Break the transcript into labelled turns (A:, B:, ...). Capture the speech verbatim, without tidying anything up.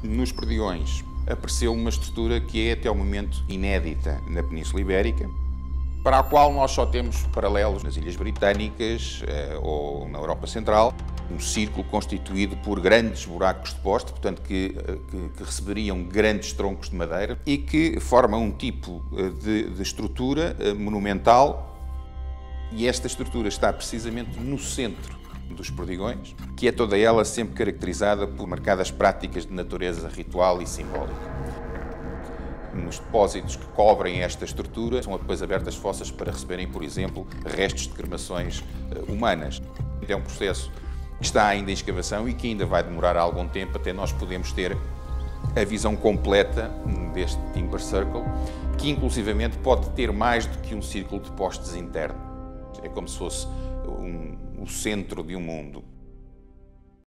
A: Nos Perdigões apareceu uma estrutura que é até o momento inédita na Península Ibérica, para a qual nós só temos paralelos nas Ilhas Britânicas eh, ou na Europa Central. Um círculo constituído por grandes buracos de poste, portanto que, que, que receberiam grandes troncos de madeira e que formam um tipo de, de estrutura monumental, e esta estrutura está precisamente no centro dos Perdigões, que é toda ela sempre caracterizada por marcadas práticas de natureza ritual e simbólica. Nos depósitos que cobrem esta estrutura são depois abertas fossas para receberem, por exemplo, restos de cremações humanas. É um processo que está ainda em escavação e que ainda vai demorar algum tempo até nós podermos ter a visão completa deste Timber Circle, que inclusivamente pode ter mais do que um círculo de postes interno. É como se fosse um, o centro de um mundo.